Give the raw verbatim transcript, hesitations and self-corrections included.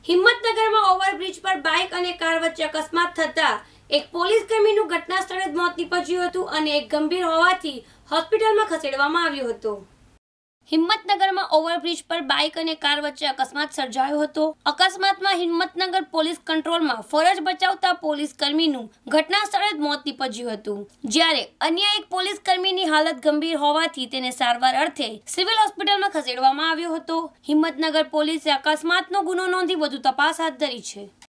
હિંમતનગરમાં overbridge પર bike અને car વચ્ચે અકસ્માત થતા એક પોલીસ કર્મીનું ઘટના સ્થળે જ મોત નીપજ્યું હતું અને એક ગંભીર હોવાથી હોસ્પિટલમાં ખસેડવામાં આવ્યો હતો। હિંમતનગરમાં ઓવરબ્રિજ પર બાઇક અને કાર વચ્ચે અકસ્માત સર્જાયો હતો। અકસ્માતમાં હિંમતનગર પોલીસ કંટ્રોલમાં ફરજ બજાવતા પોલીસ કર્મીનું ઘટના સ્થળે જ મોત નીપજ્યું હતું, જ્યારે અન્ય એક પોલીસ કર્મીની હાલત ગંભીર હોવાથી તેને સારવાર અર્થે સિવિલ હોસ્પિટલમાં ખસેડવામાં આવ્યો હતો। હિંમતનગર પોલીસે અકસ્માતનો ગુનો નોંધી વધુ તપાસ હાથ ધરી છે।